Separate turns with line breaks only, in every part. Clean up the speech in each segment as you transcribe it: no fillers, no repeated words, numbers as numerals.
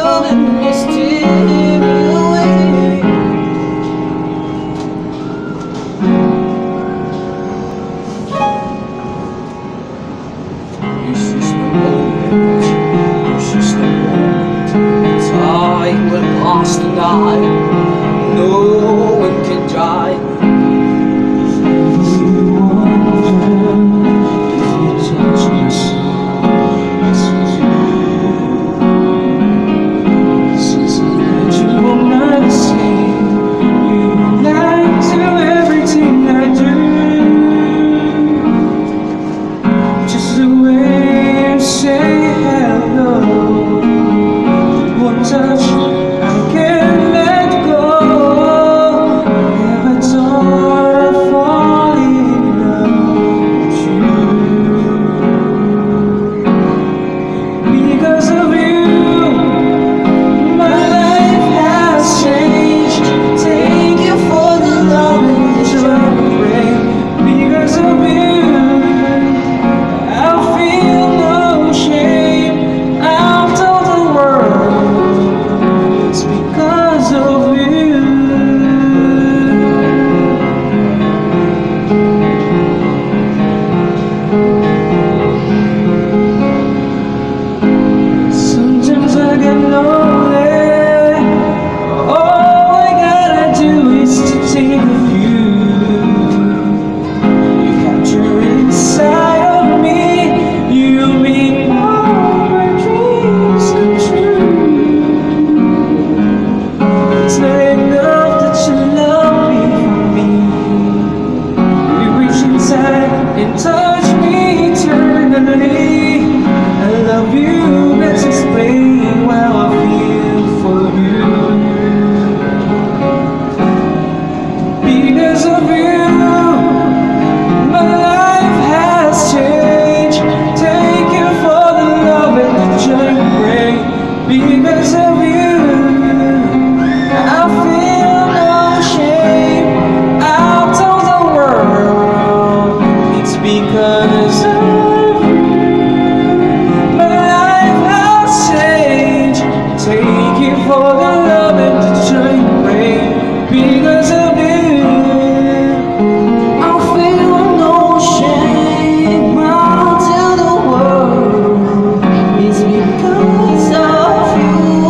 loving me steal you away. This is the moment, this is the moment. Time will pass tonight, no one can die.
And touch me eternally. I love you, let's explain how I feel for you. Because of you, my life has changed. Thank you for the love and the joy you bring. Because of you, I feel no shame. I'll tell the world it's because of you, my life has changed. Thank you for the love and the joy you bring. Because of you,
I feel no shame. I'll tell the world it's because of you.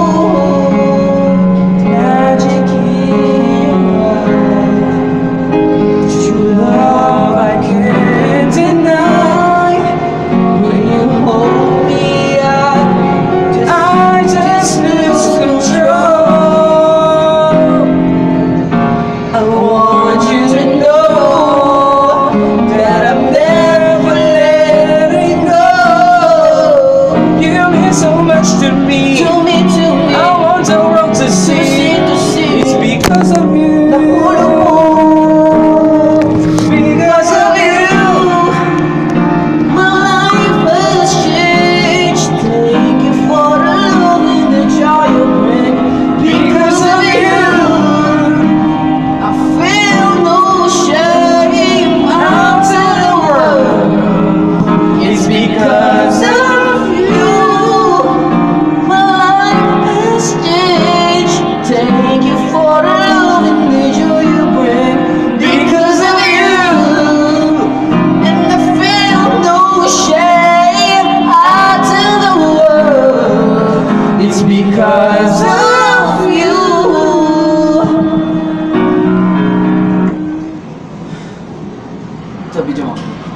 Magic in your eyes, true love I can't deny. When you hold me, I just lose control. I want you to know that I'm never letting go.
you mean so much to me.
To me,
I want the world to see. It's because of you. Because of you,
my life has changed. Thank you for the love and the joy you bring. Because of you, I feel no shame. I'll tell the world it's because of you. My life has changed. Thank you for the love and the joy you bring. Because of you, and I feel no shame. I tell the world it's because of you.
Tabii canım.